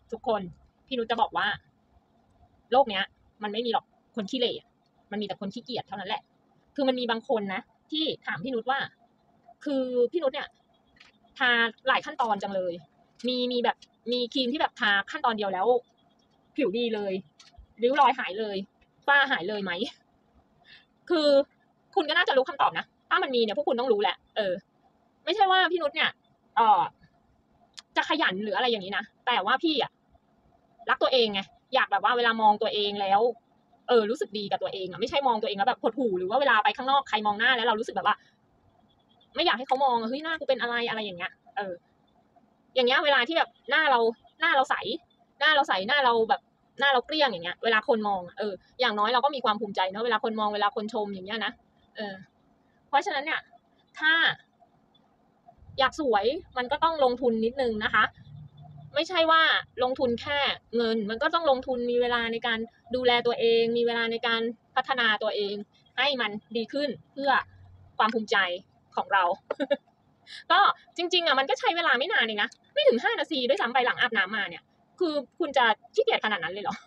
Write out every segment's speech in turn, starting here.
ทุกคนพี่นุชจะบอกว่าโลกเนี้ยมันไม่มีหรอกคนขี้เหร่มันมีแต่คนขี้เกียจเท่านั้นแหละคือมันมีบางคนนะที่ถามพี่นุชว่าคือพี่นุชเนี่ยทาหลายขั้นตอนจังเลยมีแบบมีครีมที่แบบทาขั้นตอนเดียวแล้วผิวดีเลยริ้วรอยหายเลยฝ้าหายเลยไหมคือคุณก็น่าจะรู้คำตอบนะถ้ามันมีเนี่ยพวกคุณต้องรู้แหละไม่ใช่ว่าพี่นุชเนี่ยจะขยันหรืออะไรอย่างนี้นะแต่ว่าพี่อะรักตัวเองไงอยากแบบว่าเวลามองตัวเองแล้วรู้สึกดีกับตัวเองอะไม่ใช่มองตัวเองแล้วแบบหดหู่หรือว่าเวลาไปข้างนอกใครมองหน้าแล้วเรารู้สึกแบบว่าไม่อยากให้เขามองเฮ้ยหน้ากูเป็นอะไรอย่างเงี้ยอย่างเงี้ยเวลาที่แบบหน้าเราใสหน้าเราแบบหน้าเราเกลี้ยงอย่างเงี้ยเวลาคนมองอย่างน้อยเราก็มีความภูมิใจเนาะเวลาคนมองเวลาคนชมอย่างเงี้ยนะเพราะฉะนั้นเนี่ยถ้าอยากสวยมันก็ต้องลงทุนนิดนึงนะคะไม่ใช่ว่าลงทุนแค่เงินมันก็ต้องลงทุนมีเวลาในการดูแลตัวเองมีเวลาในการพัฒนาตัวเองให้มันดีขึ้นเพื่อความภูมิใจของเรา ก็จริงๆมันก็ใช้เวลาไม่นานเองนะไม่ถึง5 นาทีด้วยซ้ำไปหลังอาบน้ำมาเนี่ยคือคุณจะขี้เกียจขนาดนั้นเลยเหรอ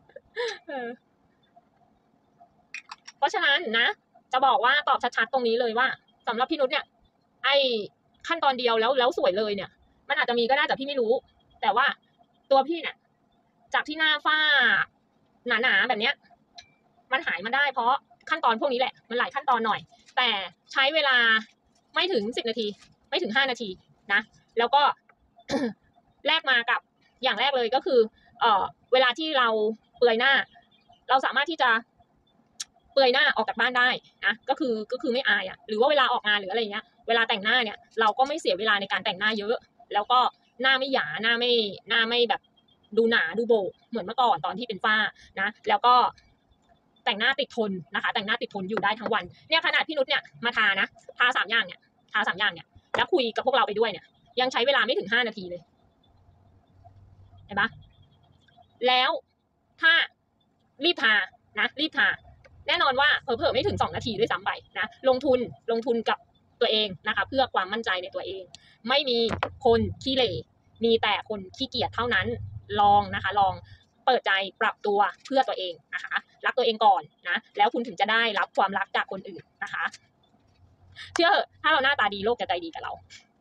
เพราะฉะนั้นนะจะบอกว่าตอบชัดๆตรงนี้เลยว่าสำหรับพี่นุชเนี่ยไอ้ขั้นตอนเดียวแล้วสวยเลยเนี่ยมันอาจจะมีก็ได้แต่พี่ไม่รู้แต่ว่าตัวพี่เนี่ยจากที่หน้าฝ้าหนาๆแบบเนี้ยมันหายมาได้เพราะขั้นตอนพวกนี้แหละมันหลายขั้นตอนหน่อยแต่ใช้เวลาไม่ถึง10 นาทีไม่ถึง5 นาทีนะแล้วก็ แลกมากับอย่างแรกเลยก็คือเวลาที่เราเปลือยหน้าเราสามารถที่จะเปลือยหน้าออกจากบ้านได้นะก็คือไม่อายหรือว่าเวลาออกงานหรืออะไรเงี้ยเวลาแต่งหน้าเนี่ยเราก็ไม่เสียเวลาในการแต่งหน้าเยอะแล้วก็หน้าไม่หยาหน้าไม่แบบดูหนาดูโบเหมือนเมื่อก่อนตอนที่เป็นฝ้านะแล้วก็แต่งหน้าติดทนนะคะแต่งหน้าติดทนอยู่ได้ทั้งวันเนี่ยขนาดพี่นุชเนี่ยมาทานะทา3 อย่างเนี่ยทา3 อย่างเนี่ยแล้วคุยกับพวกเราไปด้วยเนี่ยยังใช้เวลาไม่ถึง5 นาทีเลยเห็นปะแล้วถ้ารีบทานะรีบทาแน่นอนว่าเผลอๆไม่ถึง2 นาทีด้วยซ้ำไปนะลงทุนกับตัวเองนะคะเพื่อความมั่นใจในตัวเองไม่มีคนขี้เหร่มีแต่คนขี้เกียจเท่านั้นลองนะคะลองเปิดใจปรับตัวเพื่อตัวเองนะคะรักตัวเองก่อนนะแล้วคุณถึงจะได้รับความรักจากคนอื่นนะคะเชื่อถ้าเราหน้าตาดีโลกจะใจดีกับเรา